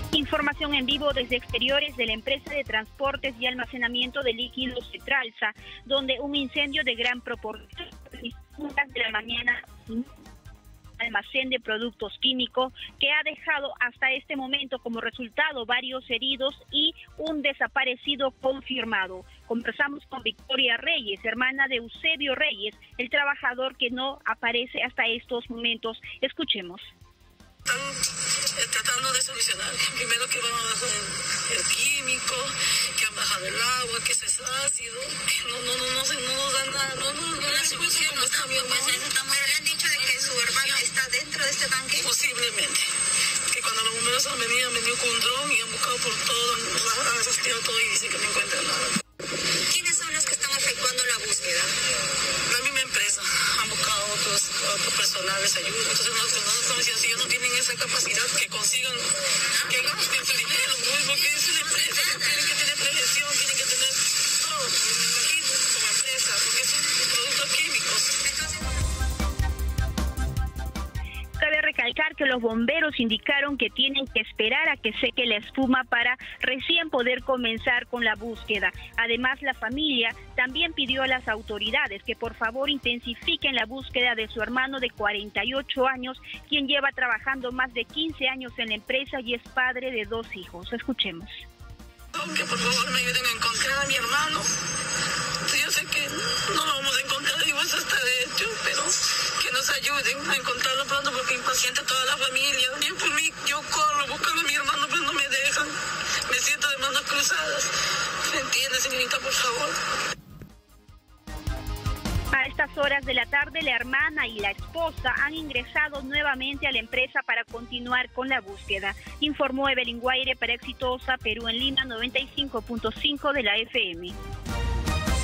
Información en vivo desde exteriores de la empresa de transportes y almacenamiento de líquidos Cetralsa, donde un incendio de gran proporción de la mañana almacén de productos químicos que ha dejado hasta este momento como resultado varios heridos y un desaparecido confirmado. Conversamos con Victoria Reyes, hermana de Eusebio Reyes, el trabajador que no aparece hasta estos momentos. Escuchemos. Están tratando de solucionar. Primero que van a bajar el químico, que han bajado el agua, que ese es ácido. No nos dan nada. La solución no está bien. Pero le han dicho de que su hermano está dentro de este tanque. Posiblemente. Que cuando los bomberos han venido con un dron y han buscado por todo, han rastreado todo y dicen que no encuentran nada. ¿Quiénes son los que están efectuando la búsqueda? La misma empresa. Han buscado otros personales ayuda. Entonces nosotros decían, si ellos no tienen esa capacidad, que consigan, que gasten su dinero, porque es una empresa, tienen que tener prevención, tienen que tener todo, me imagino, como empresa, porque son productos químicos. Cabe recalcar que los bomberos indicaron que tienen que esperar a que seque la espuma para recién poder comenzar con la búsqueda. Además, la familia también pidió a las autoridades que por favor intensifiquen la búsqueda de su hermano de 48 años, quien lleva trabajando más de 15 años en la empresa y es padre de 2 hijos. Escuchemos. Que por favor me ayuden a encontrar a mi hermano. Yo sé que no lo vamos a encontrar, igual hasta de hecho, pero que nos ayuden a encontrarlo pronto porque impaciente toda la familia. Yo por mí, yo corro buscando a mi hermano, pero no me dejan. Me siento de manos cruzadas. ¿Me entiende, señorita, por favor? A estas horas de la tarde, la hermana y la esposa han ingresado nuevamente a la empresa para continuar con la búsqueda. Informó Evelyn Guaire para Exitosa Perú en Lima 95.5 de la FM.